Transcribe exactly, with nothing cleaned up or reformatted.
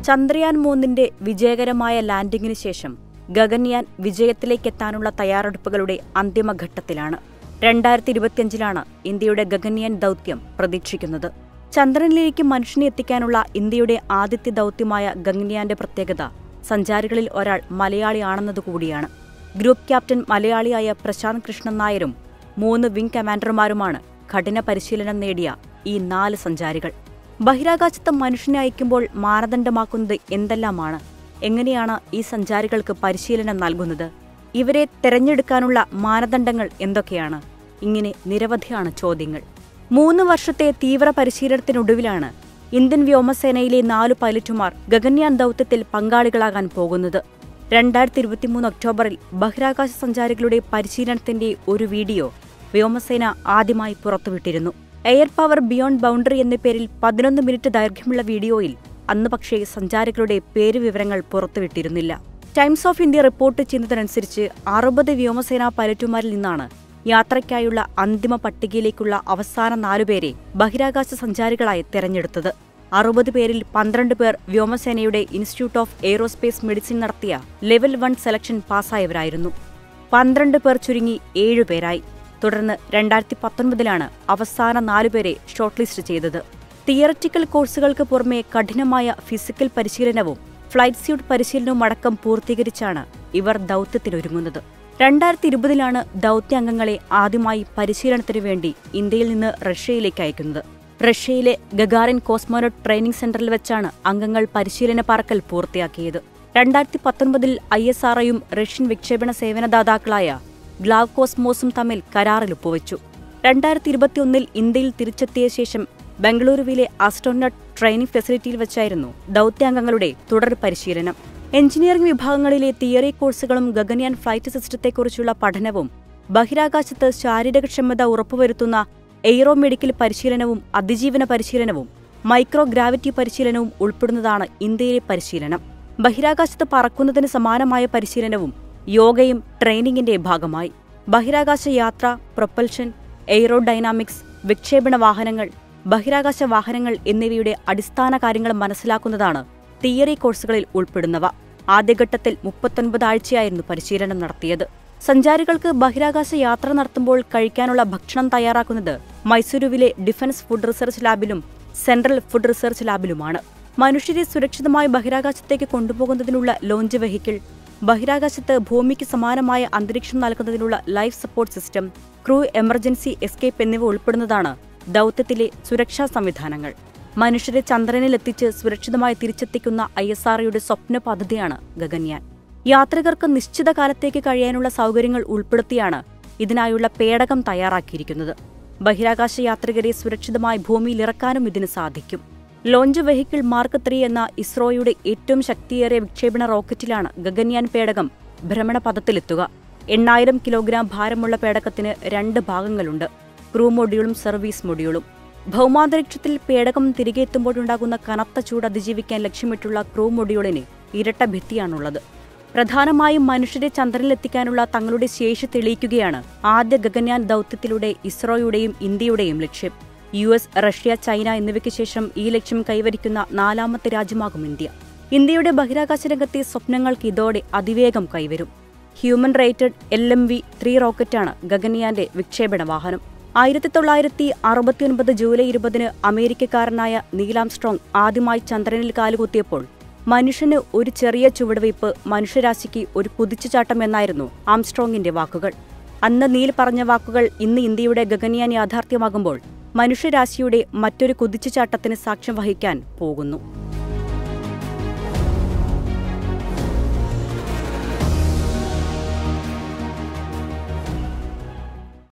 ചന്ദ്രയാൻ മൂന്നിന്റെ വിജയകരമായ ലാൻഡിംഗിന് ശേഷം ഗഗൻയാൻ വിജയത്തിലേക്കെത്താനുള്ള തയ്യാറെടുപ്പുകളുടെ അന്തിമഘട്ടത്തിലാണ്. രണ്ടായിരത്തി ഇരുപത്തിയഞ്ചിലാണ് ഇന്ത്യയുടെ ഗഗൻയാൻ ദൗത്യം പ്രതീക്ഷിക്കുന്നത്. ചന്ദ്രനിലേക്ക് മനുഷ്യനെ എത്തിക്കാനുള്ള ഇന്ത്യയുടെ ആദ്യത്തെ ദൗത്യമായ ഗഗൻയാന്റെ പ്രത്യേകത സഞ്ചാരികളിൽ ഒരാൾ മലയാളിയാണെന്നതുകൂടിയാണ്. ഗ്രൂപ്പ് ക്യാപ്റ്റൻ മലയാളിയായ പ്രശാന്ത് കൃഷ്ണൻ നായരും മൂന്ന് വിംഗ് കമാൻഡർമാരുമാണ് കഠിന പരിശീലനം നേടിയ ഈ നാല് സഞ്ചാരികൾ. ബഹിരാകാശത്ത് മനുഷ്യനെ അയക്കുമ്പോൾ മാനദണ്ഡമാക്കുന്നത് എന്തെല്ലാമാണ്? എങ്ങനെയാണ് ഈ സഞ്ചാരികൾക്ക് പരിശീലനം നൽകുന്നത്? ഇവരെ തെരഞ്ഞെടുക്കാനുള്ള മാനദണ്ഡങ്ങൾ എന്തൊക്കെയാണ്? ഇങ്ങനെ നിരവധിയാണ് ചോദ്യങ്ങൾ. മൂന്ന് വർഷത്തെ തീവ്ര പരിശീലനത്തിനൊടുവിലാണ് ഇന്ത്യൻ വ്യോമസേനയിലെ നാലു പൈലറ്റുമാർ ഗഗൻയാൻ ദൗത്യത്തിൽ പങ്കാളികളാകാൻ പോകുന്നത്. രണ്ടായിരത്തി ഇരുപത്തിമൂന്ന് ഒക്ടോബറിൽ ബഹിരാകാശ സഞ്ചാരികളുടെ പരിശീലനത്തിന്റെ ഒരു വീഡിയോ വ്യോമസേന ആദ്യമായി പുറത്തുവിട്ടിരുന്നു. എയർ പവർ ബിയോണ്ട് ബൗണ്ടറി എന്ന പേരിൽ പതിനൊന്ന് മിനിറ്റ് ദൈർഘ്യമുള്ള വീഡിയോയിൽ അന്ന് പക്ഷേ സഞ്ചാരികളുടെ പേരുവിവരങ്ങൾ പുറത്തുവിട്ടിരുന്നില്ല. ടൈംസ് ഓഫ് ഇന്ത്യ റിപ്പോർട്ട് ചെയ്യുന്നതനുസരിച്ച് അറുപത് വ്യോമസേനാ പൈലറ്റുമാരിൽ നിന്നാണ് യാത്രയ്ക്കായുള്ള അന്തിമ പട്ടികയിലേക്കുള്ള അവസാന നാലുപേരെ ബഹിരാകാശ സഞ്ചാരികളായി തെരഞ്ഞെടുത്തത്. അറുപത് പേരിൽ പന്ത്രണ്ട് പേർ വ്യോമസേനയുടെ ഇൻസ്റ്റിറ്റ്യൂട്ട് ഓഫ് എയ്റോസ്പേസ് മെഡിസിൻ നടത്തിയ ലെവൽ വൺ സെലക്ഷൻ പാസ്സായവരായിരുന്നു. പന്ത്രണ്ട് പേർ ചുരുങ്ങി ഏഴുപേരായി. തുടർന്ന് രണ്ടായിരത്തി പത്തൊൻപതിലാണ് അവസാന നാലുപേരെ ഷോർട്ട് ലിസ്റ്റ് ചെയ്തത്. തിയററ്റിക്കൽ കോഴ്സുകൾക്ക് പുറമെ കഠിനമായ ഫിസിക്കൽ പരിശീലനവും ഫ്ലൈറ്റ് സ്യൂട്ട് പരിശീലനവും അടക്കം പൂർത്തീകരിച്ചാണ് ഇവർ ദൗത്യത്തിനൊരുങ്ങുന്നത്. രണ്ടായിരത്തി ഇരുപതിലാണ് ദൗത്യാംഗങ്ങളെ ആദ്യമായി പരിശീലനത്തിനു വേണ്ടി ഇന്ത്യയിൽ നിന്ന് റഷ്യയിലേക്ക് അയക്കുന്നത്. റഷ്യയിലെ ഗഗാറിൻ കോസ്മോനോട്ട് ട്രെയിനിംഗ് സെന്ററിൽ വെച്ചാണ് അംഗങ്ങൾ പരിശീലന പറക്കൽ പൂർത്തിയാക്കിയത്. രണ്ടായിരത്തി പത്തൊൻപതിൽ ഐ എസ് ആർ ഒയും റഷ്യൻ വിക്ഷേപണ സേവനദാതാക്കളായ ഗ്ലാവ് കോസ്മോസും തമ്മിൽ കരാറിൽ ഒപ്പുവച്ചു. രണ്ടായിരത്തി ഇരുപത്തിയൊന്നിൽ ഇന്ത്യയിൽ തിരിച്ചെത്തിയ ശേഷം ബംഗളൂരുവിലെ ആസ്ട്രോനട്ട് ട്രെയിനിംഗ് ഫെസിലിറ്റിയിൽ വെച്ചായിരുന്നു ദൗത്യാംഗങ്ങളുടെ തുടർ പരിശീലനം. എഞ്ചിനീയറിംഗ് വിഭാഗങ്ങളിലെ തിയറി കോഴ്സുകളും ഗഗൻയാൻ ഫ്ലൈറ്റ് സിസ്റ്റത്തെക്കുറിച്ചുള്ള പഠനവും ബഹിരാകാശത്ത് ശാരീരികക്ഷമത ഉറപ്പുവരുത്തുന്ന എയ്റോ മെഡിക്കൽ പരിശീലനവും അതിജീവന പരിശീലനവും മൈക്രോ ഗ്രാവിറ്റി പരിശീലനവും ഉൾപ്പെടുന്നതാണ് ഇന്ത്യയിലെ പരിശീലനം. ബഹിരാകാശത്ത് പറക്കുന്നതിന് സമാനമായ പരിശീലനവും യോഗയും ട്രെയിനിങ്ങിന്റെ ഭാഗമായി. ബഹിരാകാശ യാത്ര, പ്രൊപ്പൽഷൻ, എയ്റോഡൈനാമിക്സ്, വിക്ഷേപണ വാഹനങ്ങൾ, ബഹിരാകാശ വാഹനങ്ങൾ എന്നിവയുടെ അടിസ്ഥാന കാര്യങ്ങൾ മനസ്സിലാക്കുന്നതാണ് തിയറി കോഴ്സുകളിൽ ഉൾപ്പെടുന്നവ. ആദ്യഘട്ടത്തിൽ മുപ്പത്തൊൻപത് ആഴ്ചയായിരുന്നു പരിശീലനം നടത്തിയത്. സഞ്ചാരികൾക്ക് ബഹിരാകാശ യാത്ര നടത്തുമ്പോൾ കഴിക്കാനുള്ള ഭക്ഷണം തയ്യാറാക്കുന്നത് മൈസൂരുവിലെ ഡിഫൻസ് ഫുഡ് റിസർച്ച് ലാബിലും സെൻട്രൽ ഫുഡ് റിസർച്ച് ലാബിലുമാണ്. മനുഷ്യരെ സുരക്ഷിതമായി ബഹിരാകാശത്തേക്ക് കൊണ്ടുപോകുന്നതിനുള്ള ലോഞ്ച് വെഹിക്കിൾ, ബഹിരാകാശത്ത് ഭൂമിക്ക് സമാനമായ അന്തരീക്ഷം നൽകുന്നതിനുള്ള life support system, crew emergency escape എന്നിവ ഉൾപ്പെടുന്നതാണ് ദൗത്യത്തിലെ സുരക്ഷാ സംവിധാനങ്ങൾ. മനുഷ്യരെ ചന്ദ്രനിലെത്തിച്ച് സുരക്ഷിതമായി തിരിച്ചെത്തിക്കുന്ന ഐ എസ് ആർ ഒയുടെ സ്വപ്ന പദ്ധതിയാണ് ഗഗൻയാൻ. യാത്രികർക്ക് നിശ്ചിത കാലത്തേക്ക് കഴിയാനുള്ള സൗകര്യങ്ങൾ ഉൾപ്പെടുത്തിയാണ് ഇതിനായുള്ള പേടകം തയ്യാറാക്കിയിരിക്കുന്നത്. ബഹിരാകാശ യാത്രികരെ സുരക്ഷിതമായി ഭൂമിയിലിറക്കാനും ഇതിന് സാധിക്കും. ലോഞ്ച് വെഹിക്കിൾ മാർക്ക് ത്രീ എന്ന ഇസ്രോയുടെ ഏറ്റവും ശക്തിയേറിയ വിക്ഷേപണ റോക്കറ്റിലാണ് ഗഗൻയാൻ പേടകം ഭ്രമണപഥത്തിലെത്തുക. എണ്ണായിരം കിലോഗ്രാം ഭാരമുള്ള പേടകത്തിന് രണ്ട് ഭാഗങ്ങളുണ്ട്: ക്രൂ മൊഡ്യൂളും സർവീസ് മൊഡ്യൂളും. ഭൗമാന്തരീക്ഷത്തിൽ പേടകം തിരികെ എത്തുമ്പോഴുണ്ടാകുന്ന കനത്ത ചൂട് അതിജീവിക്കാൻ ലക്ഷ്യമിട്ടുള്ള ക്രൂ മൊഡ്യൂളിന് ഇരട്ട ഭിത്തിയാണുള്ളത്. പ്രധാനമായും മനുഷ്യരെ ചന്ദ്രനിലെത്തിക്കാനുള്ള തങ്ങളുടെ ശേഷി തെളിയിക്കുകയാണ് ആദ്യ ഗഗൻയാൻ ദൗത്യത്തിലൂടെ ഇസ്രോയുടെയും ഇന്ത്യയുടെയും ലക്ഷ്യം. യു എസ്, റഷ്യ, ചൈന എന്നിവയ്ക്ക് ശേഷം ഈ ലക്ഷ്യം കൈവരിക്കുന്ന നാലാമത്തെ രാജ്യമാകും ഇന്ത്യ. ഇന്ത്യയുടെ ബഹിരാകാശ രംഗത്തെ സ്വപ്നങ്ങൾക്ക് ഇതോടെ അതിവേഗം കൈവരും. Human rated L M V three റോക്കറ്റാണ് ഗഗൻയാന്റെ വിക്ഷേപണ വാഹനം. ആയിരത്തി തൊള്ളായിരത്തി അറുപത്തിയൊൻപത് ജൂലൈ ഇരുപതിന് അമേരിക്കക്കാരനായ നീൽ ആംസ്ട്രോങ് ആദ്യമായി ചന്ദ്രനിൽ കാലുകുത്തിയപ്പോൾ മനുഷ്യന് ഒരു ചെറിയ ചുവടുവയ്പ്, മനുഷ്യരാശിക്ക് ഒരു കുതിച്ചുചാട്ടം എന്നായിരുന്നു ആംസ്ട്രോങ്ങിന്റെ വാക്കുകൾ. അന്ന് നീൽ പറഞ്ഞ വാക്കുകൾ ഇന്ന് ഇന്ത്യയുടെ ഗഗൻയാൻ യാഥാർത്ഥ്യമാകുമ്പോൾ മനുഷ്യരാശിയുടെ മറ്റൊരു കുതിച്ചുചാട്ടത്തിന് സാക്ഷ്യം വഹിക്കാൻ പോകുന്നു.